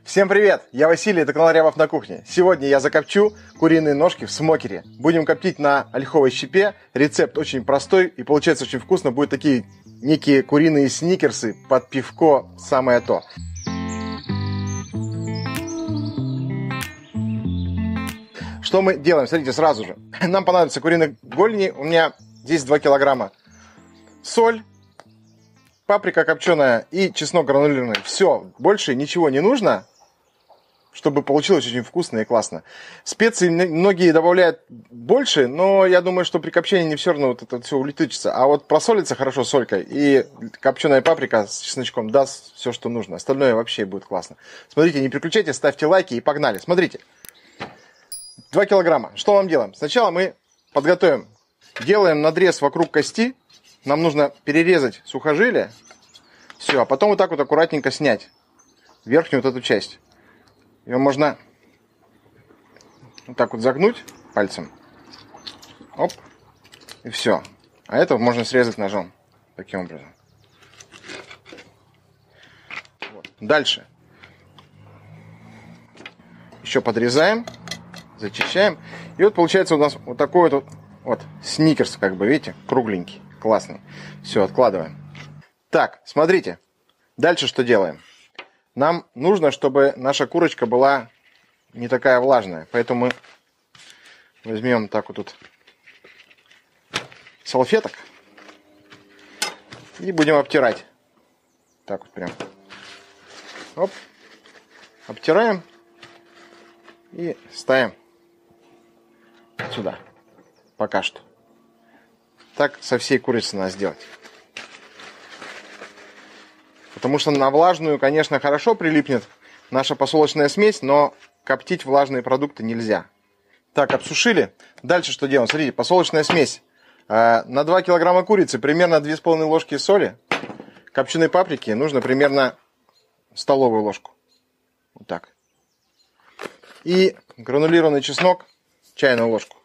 Всем привет! Я Василий, это канал Рябов на кухне. Сегодня я закопчу куриные ножки в смокере. Будем коптить на ольховой щепе. Рецепт очень простой и получается очень вкусно. Будут такие некие куриные сникерсы под пивко, самое то. Что мы делаем? Смотрите, сразу же. Нам понадобятся куриные голени. У меня здесь 2 килограмма. Соль, паприка копченая и чеснок гранулированный. Все, больше ничего не нужно, чтобы получилось очень вкусно и классно. Специи многие добавляют больше, но я думаю, что при копчении не все равно вот это все улетучится. А вот просолится хорошо солькой, и копченая паприка с чесночком даст все, что нужно. Остальное вообще будет классно. Смотрите, не переключайтесь, ставьте лайки и погнали. Смотрите, 2 килограмма. Что вам делаем? Сначала мы подготовим. Делаем надрез вокруг кости. Нам нужно перерезать сухожилие. Все, а потом вот так вот аккуратненько снять верхнюю вот эту часть. Ее можно вот так вот загнуть пальцем. Оп. И все. А это можно срезать ножом. Таким образом. Вот. Дальше. Еще подрезаем. Зачищаем. И вот получается у нас вот такой вот сникерс, как бы, видите, кругленький. Классный. Все, откладываем. Так, смотрите. Дальше что делаем? Нам нужно, чтобы наша курочка была не такая влажная. Поэтому мы возьмем так вот тут салфеток и будем обтирать. Так вот прям. Оп. Обтираем и ставим сюда. Пока что. Так со всей курицей надо сделать. Потому что на влажную, конечно, хорошо прилипнет наша посолочная смесь, но коптить влажные продукты нельзя. Так, обсушили. Дальше что делаем? Смотрите, посолочная смесь. На 2 килограмма курицы примерно 2,5 ложки соли. Копченой паприки нужно примерно столовую ложку. Вот так. И гранулированный чеснок, чайную ложку.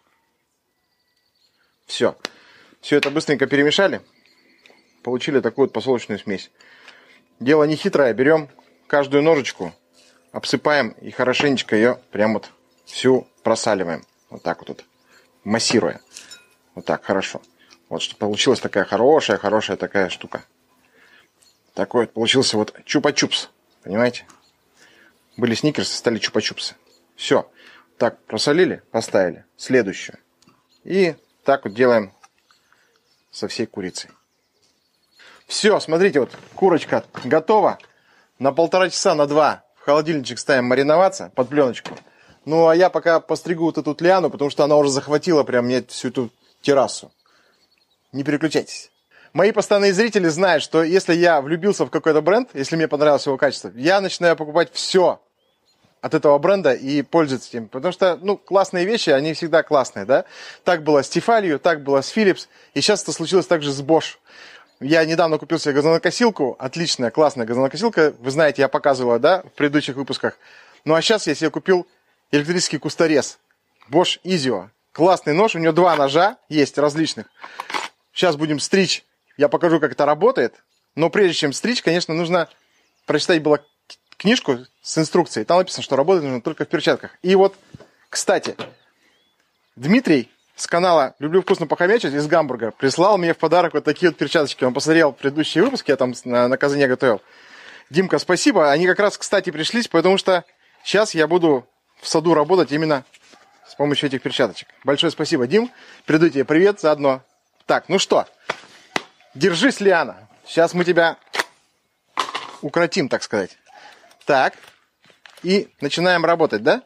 Все. Все это быстренько перемешали. Получили такую вот посолочную смесь. Дело не хитрое. Берем каждую ножечку, обсыпаем и хорошенечко ее прям вот всю просаливаем. Вот так вот, массируя. Вот так, хорошо. Вот, чтобы получилась такая хорошая такая штука. Такой вот получился вот чупа-чупс. Понимаете? Были сникерсы, стали чупа-чупсы. Все. Так, просолили, поставили. Следующую. И так вот делаем со всей курицей. Все, смотрите, вот курочка готова. На 1,5 часа, на 2 в холодильничек ставим мариноваться под пленочку. Ну, а я пока постригу вот эту лиану, потому что она уже захватила прям мне всю эту террасу. Не переключайтесь. Мои постоянные зрители знают, что если я влюбился в какой-то бренд, если мне понравилось его качество, я начинаю покупать все от этого бренда и пользоваться им. Потому что, ну, классные вещи, они всегда классные, да? Так было с Tefal, так было с Philips, и сейчас это случилось также с Bosch. Я недавно купил себе газонокосилку, отличная, классная газонокосилка, вы знаете, я показывал, да, в предыдущих выпусках. Ну, а сейчас я себе купил электрический кусторез Bosch Izio. Классный нож, у него 2 ножа есть различных. Сейчас будем стричь, я покажу, как это работает. Но прежде чем стричь, конечно, нужно прочитать было книжку с инструкцией. Там написано, что работать нужно только в перчатках. И вот, кстати, Дмитрий с канала «Люблю вкусно похомячить» из Гамбурга прислал мне в подарок вот такие вот перчаточки. Он посмотрел предыдущие выпуски, я там на казане готовил. Димка, спасибо. Они как раз, кстати, пришлись, потому что сейчас я буду в саду работать именно с помощью этих перчаточек. Большое спасибо, Дим. Передаю тебе привет заодно. Так, ну что, держись, Лиана. Сейчас мы тебя укротим, так сказать. Так, и начинаем работать, да?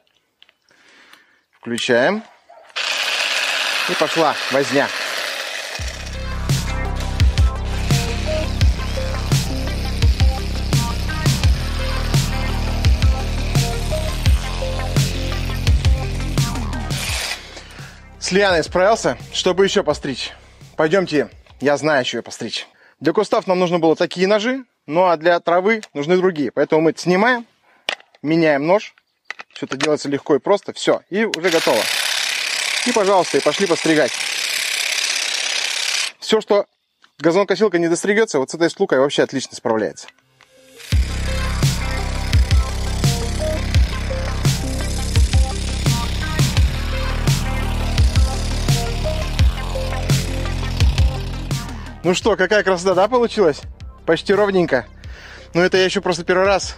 Включаем. И пошла возня. С Лианой справился. Чтобы еще постричь? Пойдемте, я знаю, что ее постричь. Для кустов нам нужно было такие ножи, ну а для травы нужны другие. Поэтому мы снимаем, меняем нож. Все это делается легко и просто. Все, и уже готово. И, пожалуйста, и пошли постригать. Все, что газонокосилка не достригется, вот с этой штукой вообще отлично справляется. Ну что, какая красота, да, получилась? Почти ровненько. Но это я еще просто первый раз.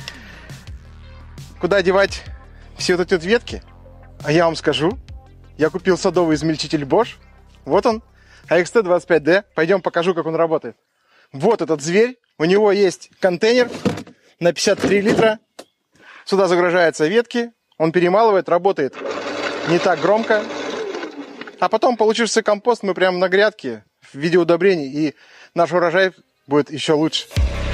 Куда девать все вот эти вот ветки? А я вам скажу. Я купил садовый измельчитель Bosch. Вот он. AXT25D. Пойдем покажу, как он работает. Вот этот зверь. У него есть контейнер на 53 литра. Сюда загружаются ветки. Он перемалывает, работает не так громко. А потом получившийся компост мы прямо на грядке в виде удобрений. И наш урожай будет еще лучше.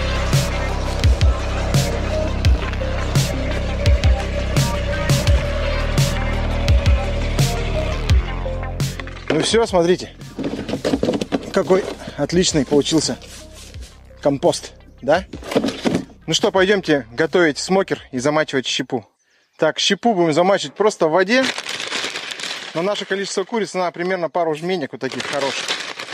Ну все, смотрите, какой отличный получился компост, да? Ну что, пойдемте готовить смокер и замачивать щепу. Так, щепу будем замачивать просто в воде. На наше количество куриц надо примерно пару жменек вот таких хороших.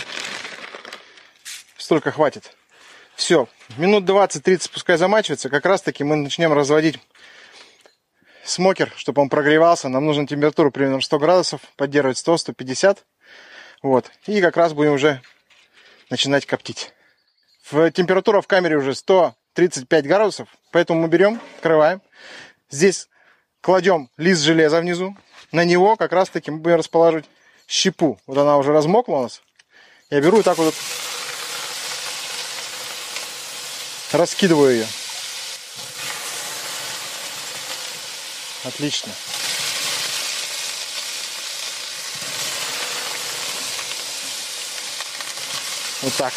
Столько хватит. Все, минут 20-30 пускай замачивается. Как раз таки мы начнем разводить смокер, чтобы он прогревался. Нам нужно температуру примерно 100 градусов, поддерживать 100-150. Вот. И как раз будем уже начинать коптить. Температура в камере уже 135 градусов. Поэтому мы берем, открываем. Здесь кладем лист железа внизу. На него как раз таки мы будем расположить щепу. Вот она уже размокла у нас. Я беру и так вот раскидываю ее. Отлично. Вот так.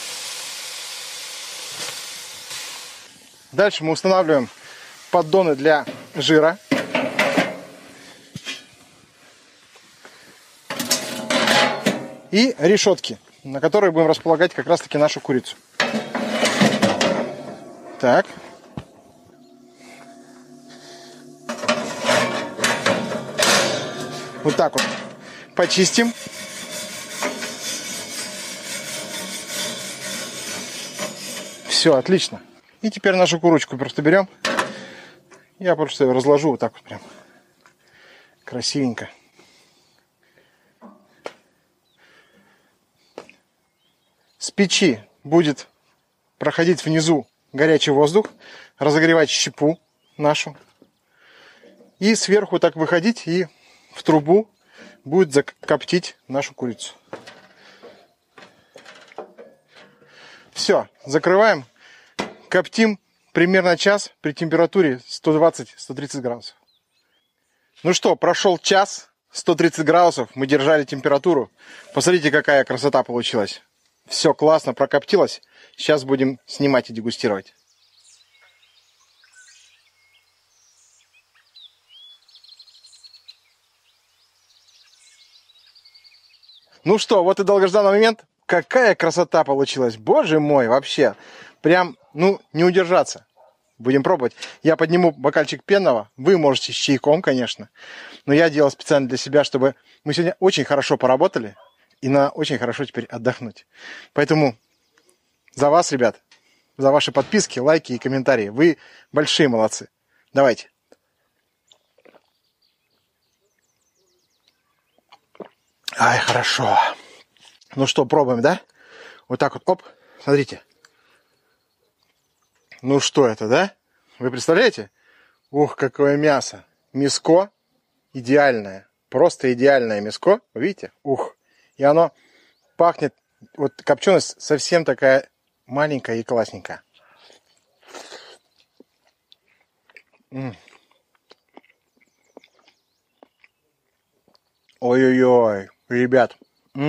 Дальше мы устанавливаем поддоны для жира. И решетки, на которые будем располагать как раз таки нашу курицу. Так. Вот так вот почистим. Все, отлично. И теперь нашу курочку просто берем. Я просто ее разложу вот так вот прям. Красивенько. С печи будет проходить внизу горячий воздух, разогревать щепу нашу. И сверху так выходить и в трубу будет закоптить нашу курицу. Все, закрываем. Коптим примерно час при температуре 120-130 градусов. Ну что, прошел час, 130 градусов, мы держали температуру. Посмотрите, какая красота получилась. Все классно прокоптилось. Сейчас будем снимать и дегустировать. Ну что, вот и долгожданный момент. Какая красота получилась. Боже мой, вообще. Прям, ну, не удержаться. Будем пробовать. Я подниму бокальчик пенного. Вы можете с чайком, конечно. Но я делал специально для себя, чтобы мы сегодня очень хорошо поработали. И на очень хорошо теперь отдохнуть. Поэтому за вас, ребят, за ваши подписки, лайки и комментарии. Вы большие молодцы. Давайте. Ай, хорошо. Ну что, пробуем, да? Вот так вот, оп, смотрите. Ну что это, да? Вы представляете? Ух, какое мясо. Мяско идеальное. Просто идеальное мяско. Видите? Ух. И оно пахнет, вот копченость совсем такая маленькая и классненькая. Ой-ой-ой, ребят.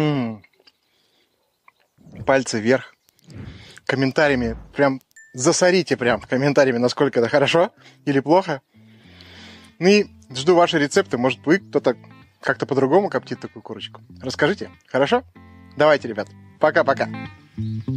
Пальцы вверх. Комментариями прям засорите прям комментариями, насколько это хорошо или плохо. Ну и жду ваши рецепты. Может, вы кто-то как-то по-другому коптит такую курочку. Расскажите, хорошо? Давайте, ребят. Пока-пока.